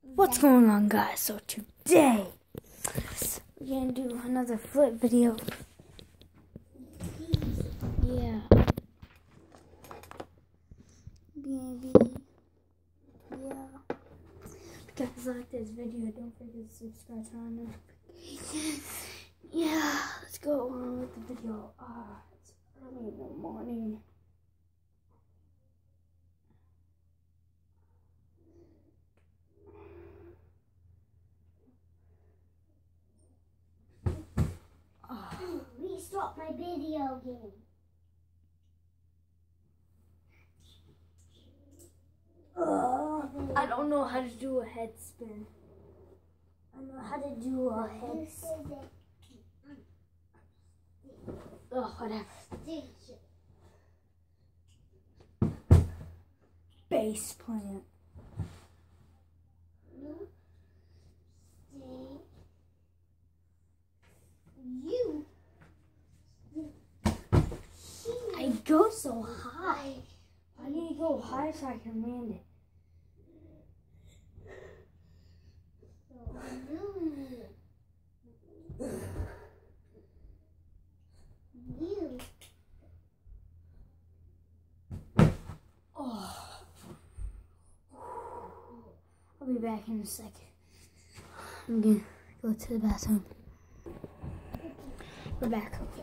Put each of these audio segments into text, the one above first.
What's going on, guys? So today we're gonna do another flip video. Yeah. Baby. Yeah. If you guys like this video, don't forget to subscribe, turn on notifications. Yeah, let's go on with the video. It's early in the morning. Restart my video game. I don't know how to do a head spin. I know how to do a head spin. Oh, whatever. Base plant. I go so high. I need to go high so I can land it. Oh. I'll be back in a second. I'm gonna go to the bathroom. We're back, okay.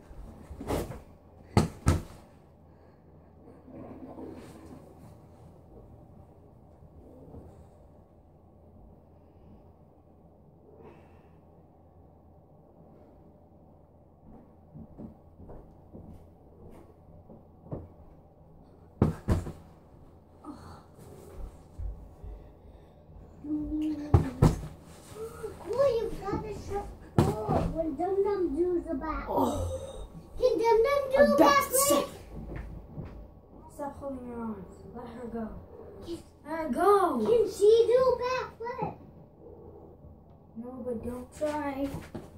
When Dum Dum do the back. Oh. Can Dum Dum do a backflip? Stop holding her arms. Let her go. Let her go. Can she do a backflip? No, but don't try.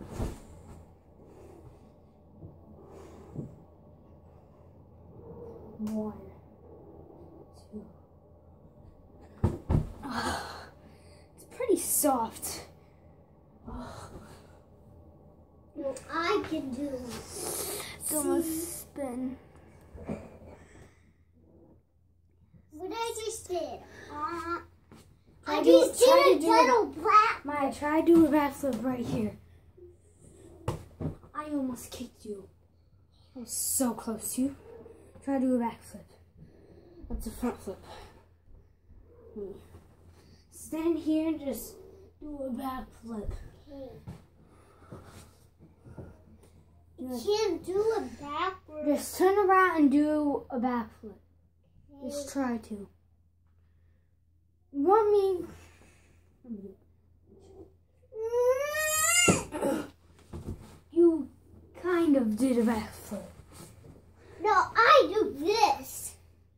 One, two. It's pretty soft. Well, I can do. It's almost spin. What I just did. I I just did a little black. Maya, try to do a backflip right here. I almost kicked you. I was so close to you. Try to do a backflip. That's a front flip. Stand here and just do a backflip. Can't do a backward. Just turn around and do a backflip. Just try to. You want me? You kind of did a backflip. No, I do this.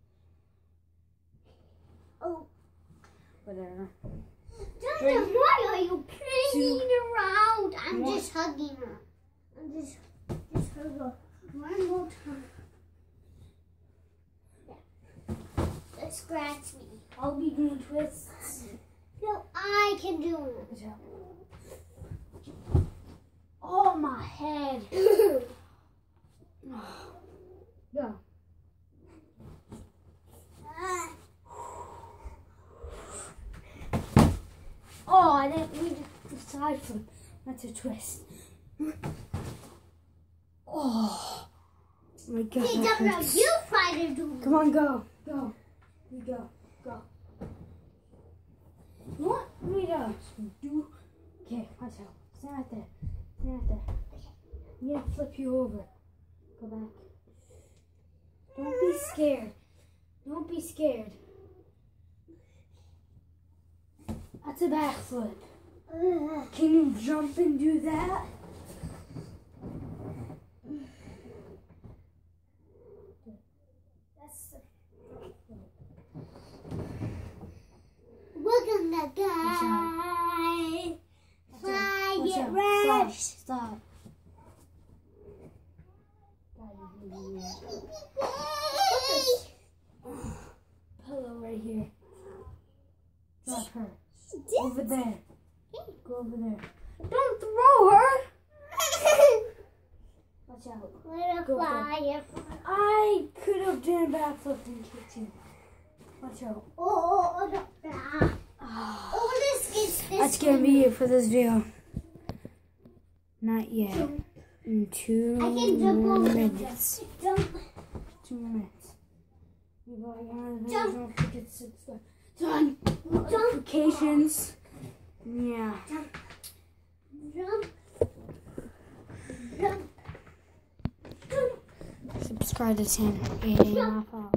Oh. Whatever. Dum, why are you playing around? I'm just hugging her. I'm just hug her one more time. Yeah. Let's scratch me. I'll be doing twists. No, I can do it. Good job. Oh, my head. Go. Oh, I didn't need the side flip. That's a twist. Oh my God. Hey, Dum Dum, you try to do it. Come on, go. Go. You go. Go. You want me to do? Okay, watch out. Stand right there. Stand right there. I'm gonna flip you over. Go back. Don't be scared. Don't be scared. That's a backflip. Can you jump and do that? That's We're gonna die. Fly it rush. Stop. Pillow right here. Drop her. Over there. Go over there. Don't throw her. Watch out. Go there. I could have done a backflip and kicked you. Watch out. That's gonna be it for this video. Not yet. In 2 more minutes. 2 minutes. Don't forget to subscribe. Turn notifications. Yeah. Subscribe to Tanner.